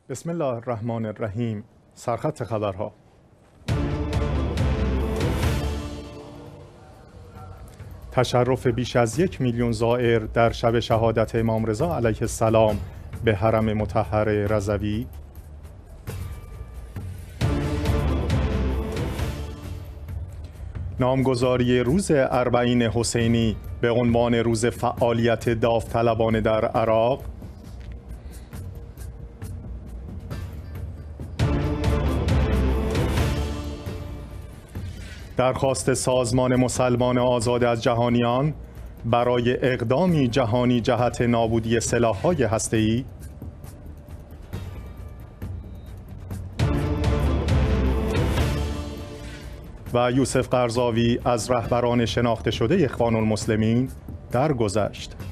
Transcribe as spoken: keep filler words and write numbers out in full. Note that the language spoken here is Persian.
بسم الله الرحمن الرحیم. سرخط خبرها. تشرف بیش از یک میلیون زائر در شب شهادت امام رضا علیه السلام به حرم مطهر رضوی. نامگذاری روز اربعین حسینی به عنوان روز فعالیت داوطلبانه در عراق. درخواست سازمان مسلمان آزاد از جهانیان برای اقدامی جهانی جهت نابودی سلاح‌های هسته‌ای. و یوسف قرضاوی از رهبران شناخته شده اخوان المسلمین درگذشت.